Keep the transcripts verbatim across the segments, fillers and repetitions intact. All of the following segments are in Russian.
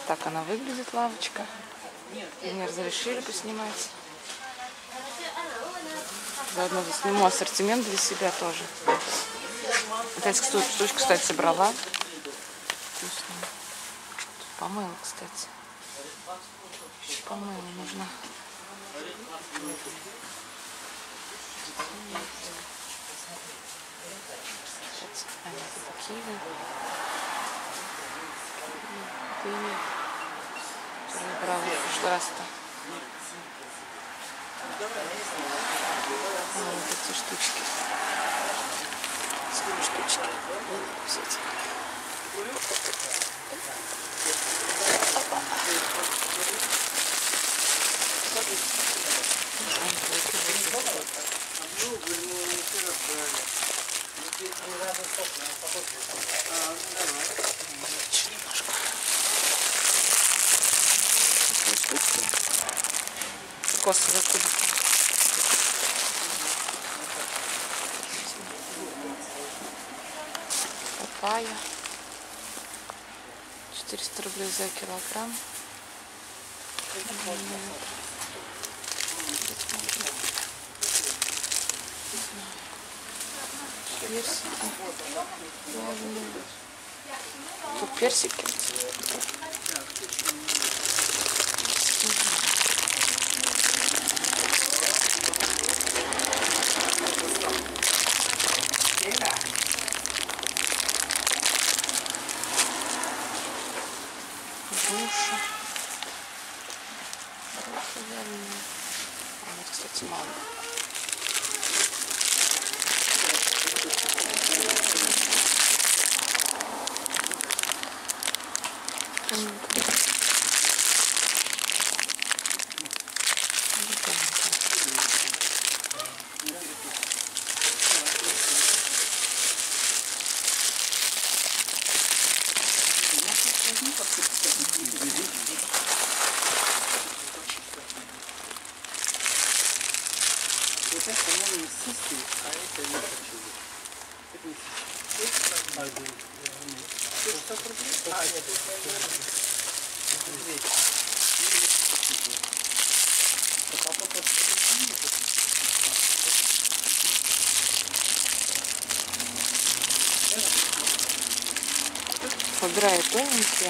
Так она выглядит, лавочка. Мне разрешили поснимать. Заодно засниму ассортимент для себя тоже. Опять штучку, кстати, собрала. Вкусно. Тут помыло, кстати. Еще помыло нужно. Киви. Дыни. Которые брала в прошлый раз-то. Вот эти штучки. Сколько штучки? Взять. Кокосовый кубик. Папайя. четыреста рублей за килограмм. Персики. Тут персики. Груша. А вот, кстати, мало. Вот это, по-моему, сиськи, а это не хочу. Это не сиськи. А, это шестьдесят рублей? А, нет, это двести. Выбираю тоненькие.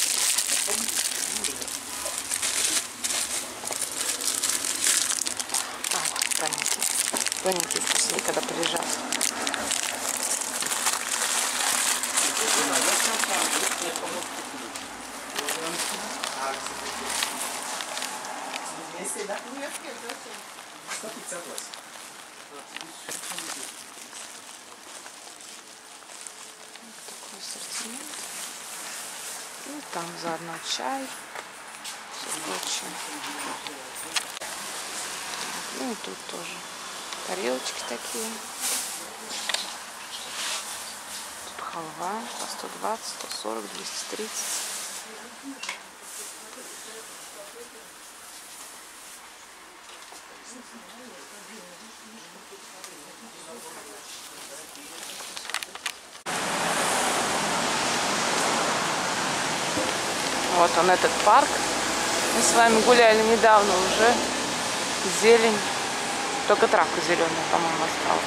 Тоненькие вкусные, когда полежат. Такой ассортимент. И там заодно чай. Все прочее. Ну и тут тоже. Тарелочки такие. Тут халва по сто двадцать, сто сорок, двести тридцать. Вот он, этот парк. Мы с вами гуляли недавно уже. Зелень. Только травка зеленая, по-моему, осталась.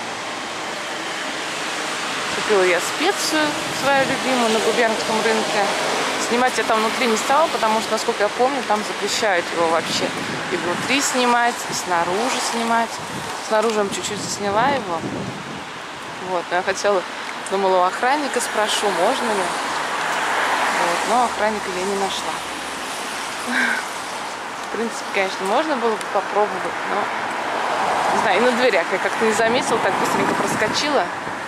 Купила я специю свою любимую на губернском рынке. Снимать я там внутри не стала, потому что, насколько я помню, там запрещают его вообще и внутри снимать, и снаружи снимать. Снаружи я чуть-чуть засняла его. Вот, но я хотела, думала, у охранника спрошу, можно ли. Вот, но охранника я не нашла. В принципе, конечно, можно было бы попробовать, но... Не знаю, и на дверях я как-то не заметила, так быстренько проскочила.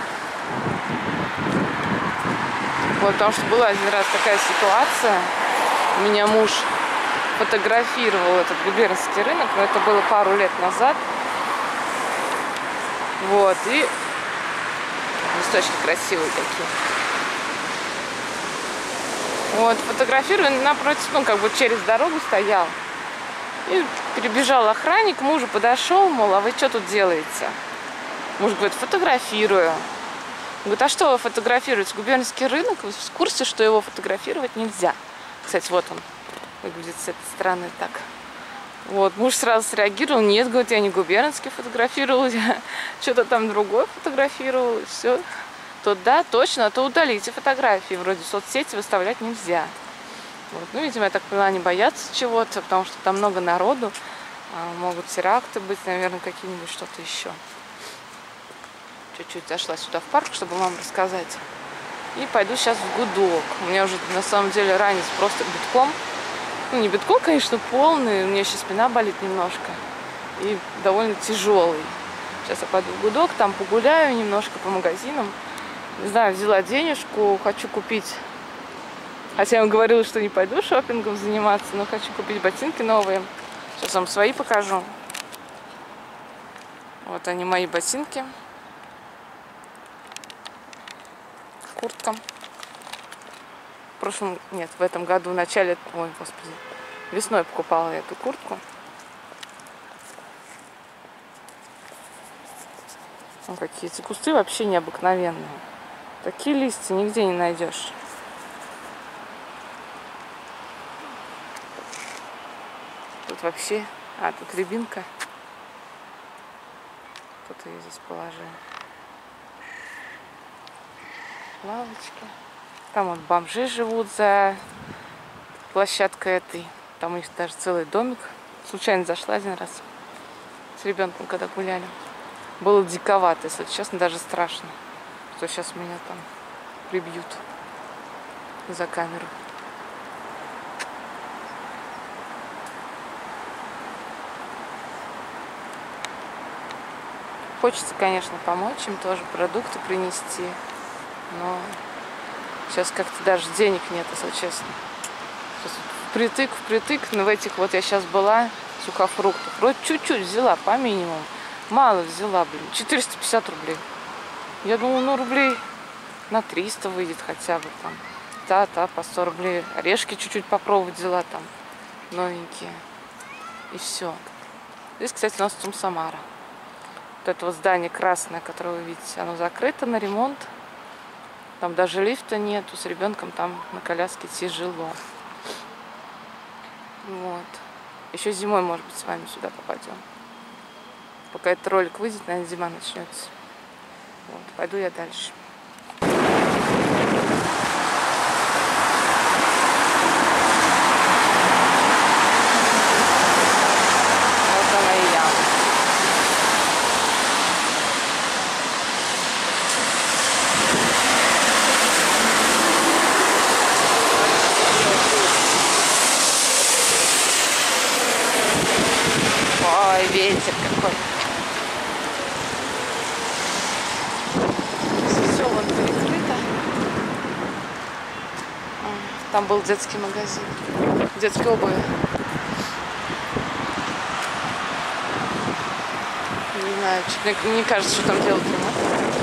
Вот, потому что была один раз такая ситуация. У меня муж фотографировал этот губернский рынок, но это было пару лет назад. Вот, и листочки красивые такие. Вот, фотографировал напротив, ну, как бы через дорогу стоял. И перебежал охранник, мужу подошел, мол, а вы что тут делаете? Муж говорит, фотографирую. Он говорит, а что вы фотографируете? Губернский рынок, вы в курсе, что его фотографировать нельзя? Кстати, вот он выглядит с этой стороны так. Вот, муж сразу среагировал. Нет, говорит, я не губернский фотографировал, я что-то там другое фотографировал, и все. То да, точно, а то удалите фотографии. Вроде в соцсети выставлять нельзя. Вот. Ну, видимо, я так поняла, они боятся чего-то, потому что там много народу. А, могут теракты быть, наверное, какие-нибудь, что-то еще. Чуть-чуть зашла сюда в парк, чтобы вам рассказать. И пойду сейчас в гудок. У меня уже на самом деле ранец просто битком. Ну, не битком, конечно, полный. У меня еще спина болит немножко. И довольно тяжелый. Сейчас я пойду в гудок, там погуляю немножко по магазинам. Не знаю, взяла денежку, хочу купить. Хотя я вам говорила, что не пойду шопингом заниматься, но хочу купить ботинки новые. Сейчас вам свои покажу. Вот они, мои ботинки. Куртка. В прошлом, нет, в этом году, в начале, ой, господи, весной покупала я эту куртку. Ну, какие эти кусты вообще необыкновенные. Такие листья нигде не найдешь. Тут вообще... А, тут рябинка. Кто-то ее здесь положил. Лавочки. Там вот бомжи живут за площадкой этой. Там у них даже целый домик. Случайно зашла один раз с ребенком, когда гуляли. Было диковато, если честно, даже страшно, что сейчас меня там прибьют за камеру. Хочется, конечно, помочь им тоже, продукты принести, но сейчас как-то даже денег нет, если честно. Сейчас впритык, впритык, но в этих вот я сейчас была, сухофруктов, вроде чуть-чуть взяла, по минимуму. Мало взяла, блин, четыреста пятьдесят рублей. Я думала, ну рублей на триста выйдет хотя бы там. Та-та, по сто рублей. Орешки чуть-чуть попробовать взяла там, новенькие. И все. Здесь, кстати, у нас ЦУМ Самара. Вот это вот здание красное, которое вы видите, оно закрыто на ремонт. Там даже лифта нету, с ребенком там на коляске тяжело. Вот. Еще зимой, может быть, с вами сюда попадем. Пока этот ролик выйдет, наверное, зима начнется. Вот, пойду я дальше. Вот она и я. Ой, ветер какой. Там был детский магазин, детской обуви. Не знаю, мне, мне кажется, что там делают ремонт.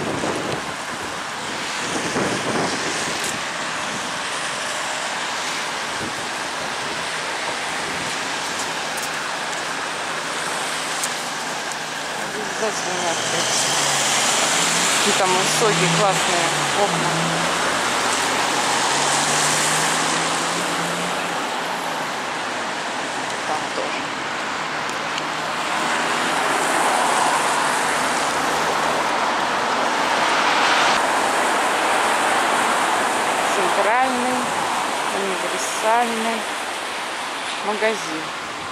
Обязательно открыть. И там высокие классные окна. Центральный универсальный магазин.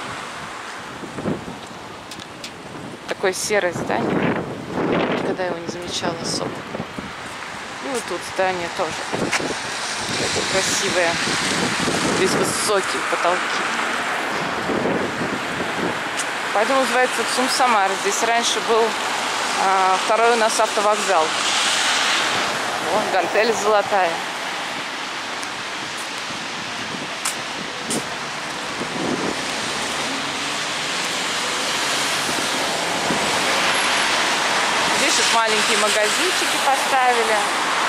Такое серое здание. Никогда его не замечала особо. И вот тут здание тоже. Такое красивое. Здесь высокие потолки. Поэтому называется ЦУМ Самара. Здесь раньше был а, второй у нас автовокзал. Вон гантель золотая. Здесь вот маленькие магазинчики поставили.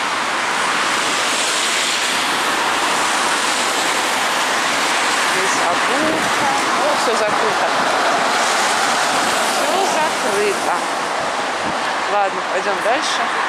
Здесь обувка. Ну, все закрыто. Все закрыто. Ладно, пойдем дальше.